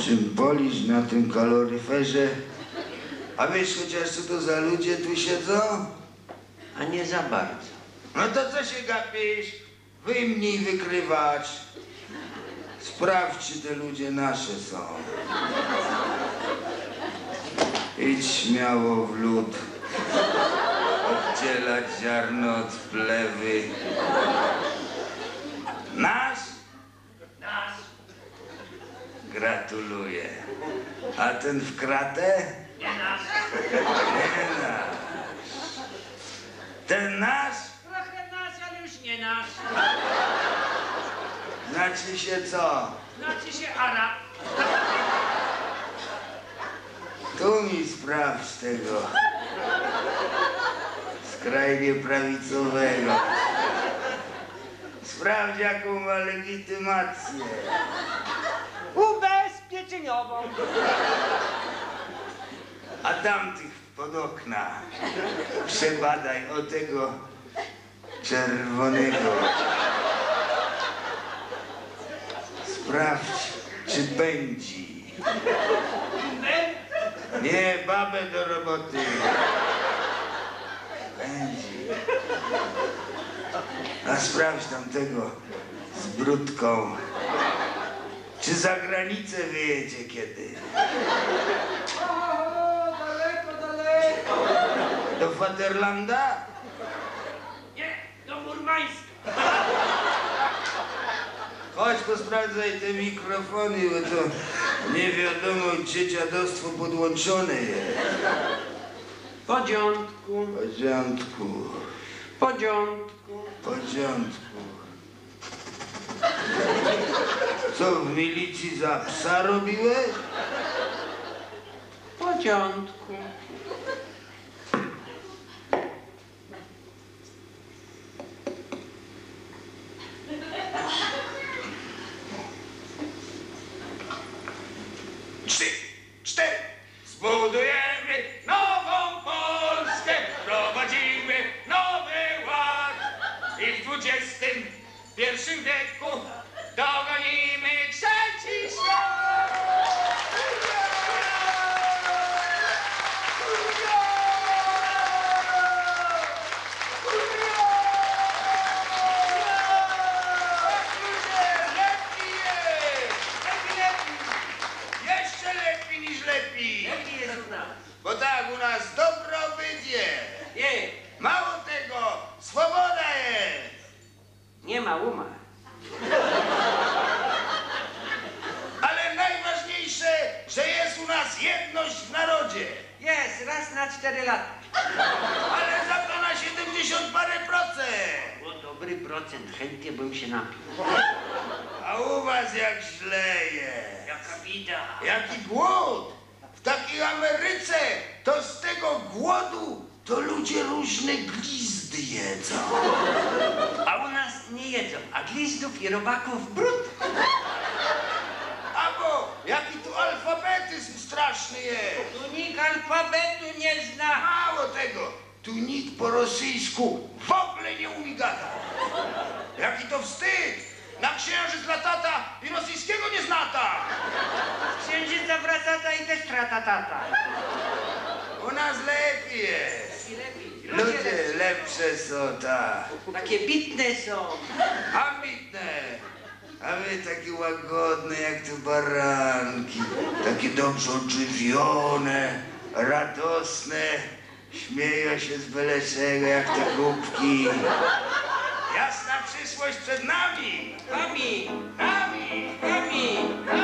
czym polisz na tym kaloryferze. A wiesz chociaż co to za ludzie tu siedzą? A nie za bardzo. No to co się gapisz? Wyjmij wykrywacz. Sprawdź, czy te ludzie nasze są. Idź śmiało w lód. Oddzielać ziarno od plewy. Nasz? Nasz. Gratuluję. A ten w kratę? Nie nasz. Nie nasz. Ten nasz? Trochę nasz, ale już nie nasz. Znaczy się co? Znaczy się Arab. Tu mi sprawdź tego skrajnie prawicowego. Sprawdź, jaką ma legitymację. Ubezpieczeniową. A tamtych pod okna przebadaj o tego czerwonego. Sprawdź, czy pędzi. Nie, babę do roboty. Pędzi. A sprawdź tamtego z brudką. Czy za granicę wyjedzie kiedy? O, daleko, daleko. Do Vaterlanda? Nie, do Murmańska. Chodź, posprawdzaj te mikrofony, bo to nie wiadomo, gdzie dziadostwo podłączone jest. W porządku, W porządku, w porządku. w porządku. Co, w milicji za psa robiłeś? W porządku. Trzy, cztery. Zbudujemy nową Polskę, prowadzimy nowy ład i w XXI wieku dogonimy trzeci świat. Jeszcze lepiej niż lepiej. Jaki jest u nas? Bo tak u nas dobrobyt jest. Nie, Mało tego, swoboda jest. nie ma uma. Ale najważniejsze, że jest u nas jedność w narodzie. Jest, raz na 4 lata. Ale za to na 70 parę procent. O, dobry procent, chętnie bym się napił. A u was jak źle jest. Jaka bida. Jaki głód. W takiej Ameryce to z tego głodu to ludzie różne glizdy jedzą. A u nas nie jedzą, a glizdów i robaków brud. Albo jaki tu alfabetyzm straszny jest. Tu nikt alfabetu nie zna. Mało tego, tu nikt po rosyjsku w ogóle nie umie gadać. Jaki to wstyd. Na księżyc latata i rosyjskiego nie znata. Księżyca wracata i też tratatata. U nas lepiej jest. I lepiej. Ludzie lepsze są, tak. Takie bitne są. Ambitne. A wy takie łagodne jak te baranki. Takie dobrze odżywione, radosne. Śmieją się z byle czego jak te głupki. Jasna przyszłość przed nami. Nami, Nami. nami.